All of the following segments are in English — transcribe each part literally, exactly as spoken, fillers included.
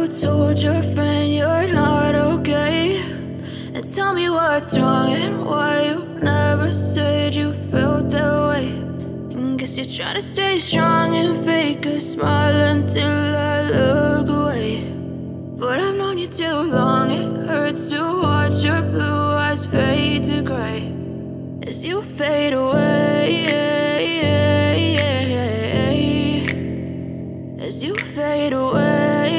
told your friend you're not okay, and tell me what's wrong and why you never said you felt that way. And guess you're trying to stay strong and fake a smile until I look away. But I've known you too long, it hurts to watch your blue eyes fade to gray as you fade away, as you fade away.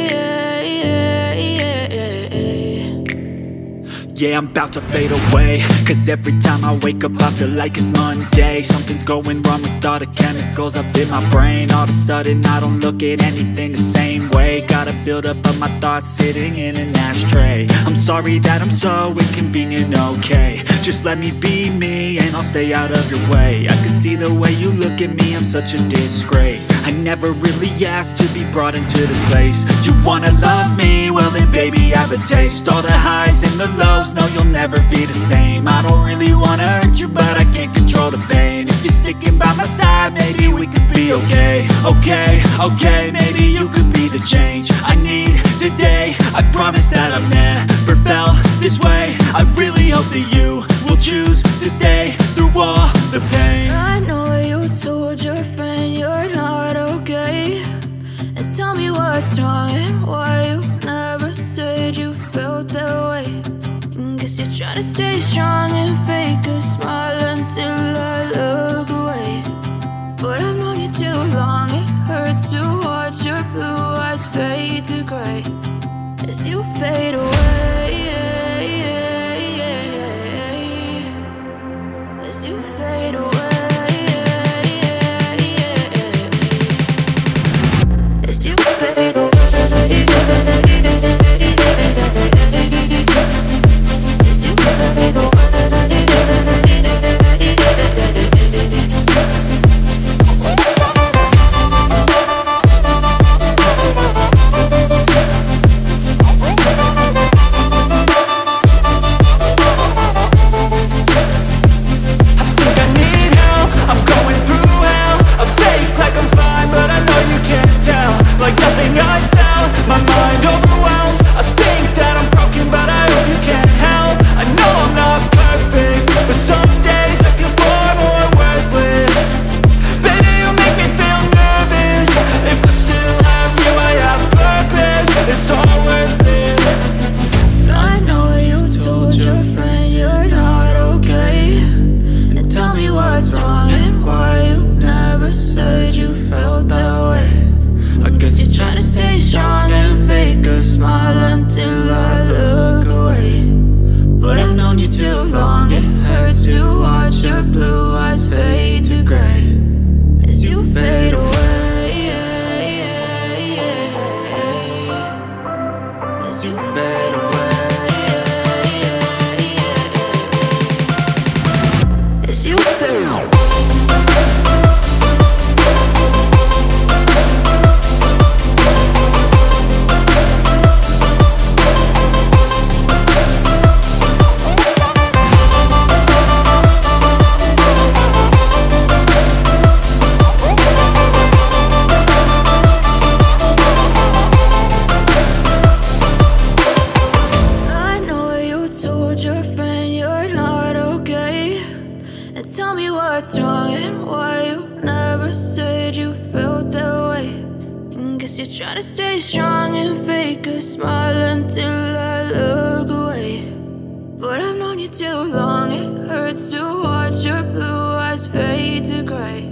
Yeah, I'm about to fade away, cause every time I wake up I feel like it's Monday. Something's going wrong with all the chemicals up in my brain. All of a sudden I don't look at anything the same way. Gotta build up of my thoughts sitting in an ashtray. I'm sorry that I'm so inconvenient, okay. Just let me be me and I'll stay out of your way. I can see the way you look at me, I'm such a disgrace. I never really asked to be brought into this place. You wanna love me? Well then baby, have a taste. All the highs and the lows, no, you'll never be the same. I don't really wanna hurt you, but I can't control the pain. If you're sticking by my side, maybe we could be okay. Okay, okay, maybe you could be the change I need today. I promise that I've never felt this way. I really hope that you will choose to stay through all the pain. I know you told your friend you're not okay, and tell me what's wrong and why you never said you felt that way. Guess you're trying to stay strong and fake a smile until I look away. But I've known you too long, it hurts to watch your blue eyes fade to gray as you fade away, as you fade away, as you fade away. Tell me what's wrong and why you never said you felt that way. And guess you're trying to stay strong and fake a smile until I look away. But I've known you too long, it hurts to watch your blue eyes fade to gray